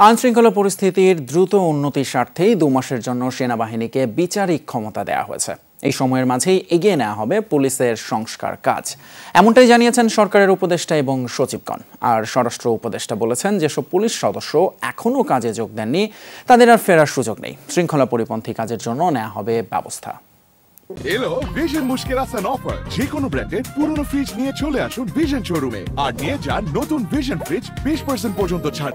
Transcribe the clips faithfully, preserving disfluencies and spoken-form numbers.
আইনশৃঙ্খলা পরিস্থিতির দ্রুত উন্নতির স্বার্থেই দু মাসের জন্য সেনাবাহিনীকে বিচারিক ক্ষমতা দেওয়া হয়েছে। এই সময়ের মাঝেই এগিয়ে নেওয়া হবে পুলিশের সংস্কার কাজ, এমনটাই জানিয়েছেন সরকারের উপদেষ্টা এবং সচিবগণ। আর স্বরাষ্ট্র উপদেষ্টা বলেছেন, যেসব পুলিশ সদস্য এখনও কাজে যোগ দেননি তাদের আর ফেরার সুযোগ নেই। শৃঙ্খলা পরিপন্থী কাজের জন্য নেওয়া হবে ব্যবস্থা। এলো ভিশন মুশকিল আসান অফার। যে কোনো ব্র্যান্ডের পুরনো ফ্রিজ নিয়ে চলে আসুন ভিশন শোরুমে আর নিয়ে যান নতুন ভিশন ফ্রিজ বিশ পার্সেন্ট পর্যন্ত ছাড়।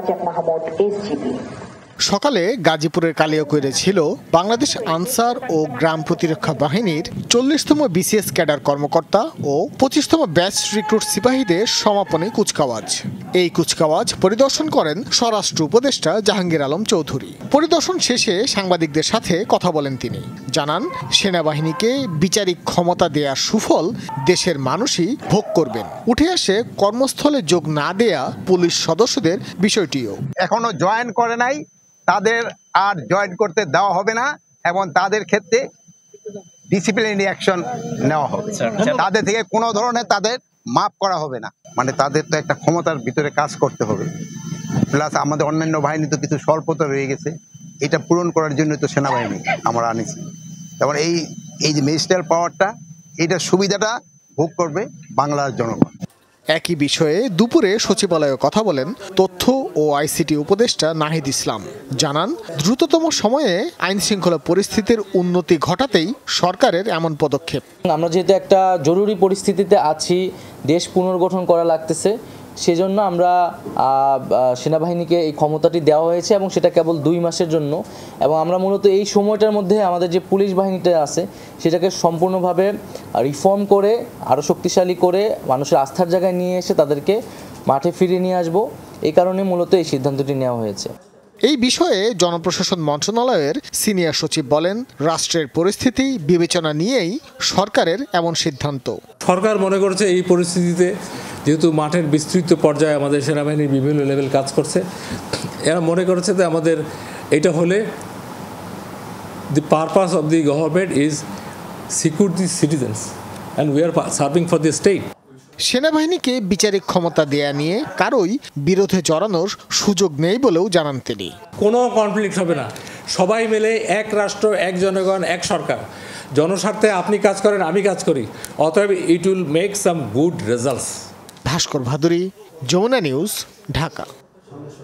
সকালে গাজীপুরের কালিয়াকৈরে ছিল বাংলাদেশ আনসার ও গ্রাম প্রতিরক্ষা বাহিনীর চল্লিশতম বিসিএস ক্যাডার কর্মকর্তা ও পঁচিশতম ব্যাচ রিক্রুট সিপাহীদের সমাপনী কুচকাওয়াজ। এই কুচকাওয়াজ পরিদর্শন করেন স্বরাষ্ট্র উপদেষ্টা জাহাঙ্গীর আলম চৌধুরী। পরিদর্শন শেষে সাংবাদিকদের সাথে কথা বলেন তিনি। জানান, সেনাবাহিনীকে বিচারিক ক্ষমতা দেওয়ার সুফল দেশের মানুষই ভোগ করবেন। উঠে আসে কর্মস্থলে যোগ না দেয়া পুলিশ সদস্যদের বিষয়টিও। এখনো জয়েন করে নাই, তাদের আর জয়েন করতে দেওয়া হবে না এবং তাদের ক্ষেত্রে ডিসিপ্লিনারি অ্যাকশন নেওয়া হবে। তাদের থেকে কোনো ধরনের তাদের মাপ করা হবে না। মানে তাদের তো একটা ক্ষমতার ভিতরে কাজ করতে হবে, প্লাস আমাদের অন্যান্য বাহিনী তো কিছু স্বল্পতা রয়ে গেছে, এটা পূরণ করার জন্য তো সেনাবাহিনী আমরা আনিছি। তারপর এই এই যে ম্যাজিস্ট্রিয়াল পাওয়ারটা, এইটার সুবিধাটা ভোগ করবে বাংলার জনগণ। একই বিষয়ে দুপুরে সচিবালয়ে কথা বলেন তথ্য ও আইসিটি উপদেষ্টা নাহিদ ইসলাম। জানান, দ্রুততম সময়ে আইন শৃঙ্খলা পরিস্থিতির উন্নতি ঘটাতেই সরকারের এমন পদক্ষেপ। আমরা যেহেতু একটা জরুরি পরিস্থিতিতে আছি, দেশ পুনর্গঠন করা লাগতেছে, সেজন্য আমরা সেনাবাহিনীকে এই ক্ষমতাটি দেওয়া হয়েছে এবং সেটা কেবল দুই মাসের জন্য। এবং আমরা মূলত এই সময়টার মধ্যে আমাদের যে পুলিশ বাহিনীটা আছে সেটাকে সম্পূর্ণভাবে রিফর্ম করে আরও শক্তিশালী করে মানুষের আস্থার জায়গায় নিয়ে এসে তাদেরকে মাঠে ফিরিয়ে নিয়ে আসবো। এই কারণে মূলত এই সিদ্ধান্তটি নেওয়া হয়েছে। এই বিষয়ে জনপ্রশাসন মন্ত্রণালয়ের সিনিয়র সচিব বলেন, রাষ্ট্রের পরিস্থিতি বিবেচনা নিয়েই সরকারের এমন সিদ্ধান্ত। সরকার মনে করছে এই পরিস্থিতিতে যেহেতু মাঠের বিস্তৃত পর্যায়ে আমাদের সেনাবাহিনী বিভিন্ন লেভেল কাজ করছে, এরা মনে করেছে যে আমাদের এটা হলে the purpose of the government is secure the citizens and we are serving for the state. সেনাবাহিনীকে বিচারিক ক্ষমতা দেয়া নিয়ে কারোই বিরোধে জড়ানোর সুযোগ নেই বলেও জানান তিনি। কোনো কনফ্লিক্ট হবে না, সবাই মিলে এক রাষ্ট্র, এক জনগণ, এক সরকার। জনস্বার্থে আপনি কাজ করেন, আমি কাজ করি, অতএব it will make some good results. Bhaskar Bhaduri, Jamuna news, Dhaka.